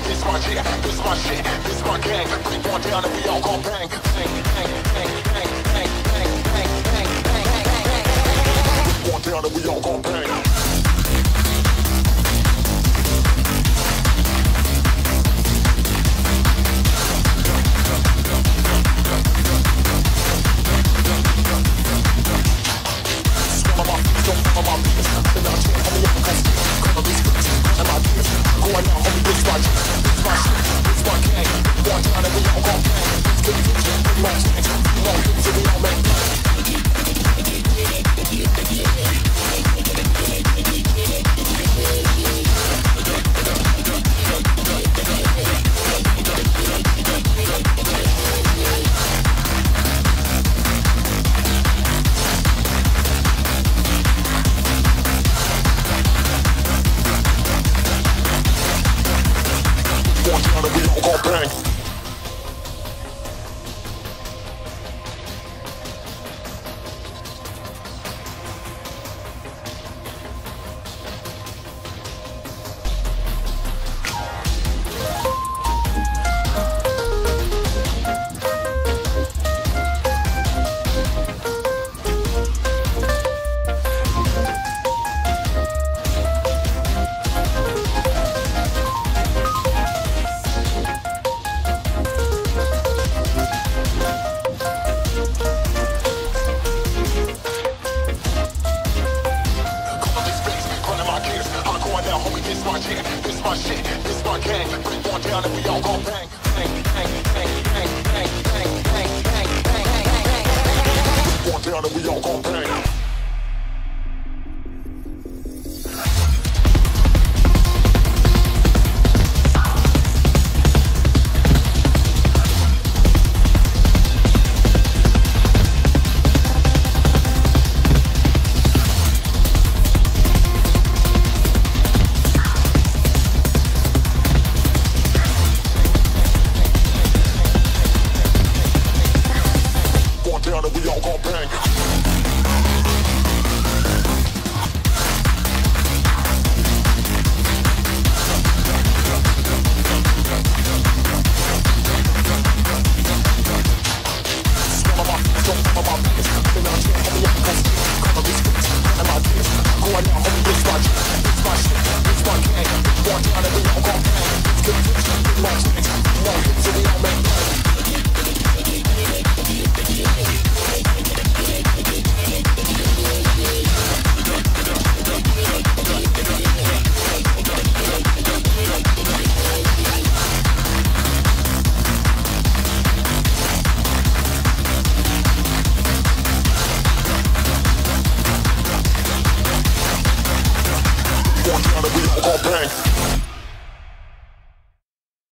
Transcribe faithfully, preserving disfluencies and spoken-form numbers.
This my shit, this my shit, this my gang. Bring one down and we all gon' bang, bang, bang, bang, bang, bang, bang, bang, bang, bang, bang, bang. Bring one down and we all gon' bang. Bang.